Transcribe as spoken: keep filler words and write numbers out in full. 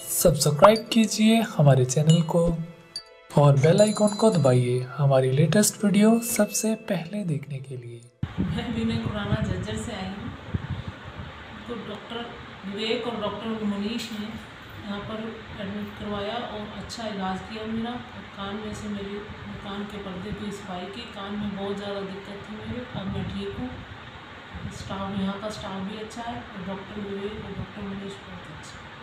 Subscribe कीजिए हमारे channel को और बेल आइकॉन को दबाइए हमारी लेटेस्ट वीडियो सबसे पहले देखने के लिए। मैं विनय खुराना झज्जर से आई हूँ। तो डॉक्टर विवेक और डॉक्टर मनीष ने यहाँ पर एडमिट करवाया और अच्छा इलाज किया मेरा। कान में से मेरे कान के पर्दे की सफाई की, कान में बहुत ज़्यादा दिक्कत थी मेरे, अब मैं ठीक हूँ। स्टाफ यहाँ का स्टाफ भी अच्छा है और डॉक्टर विवेक और डॉक्टर मनीष बहुत अच्छा है।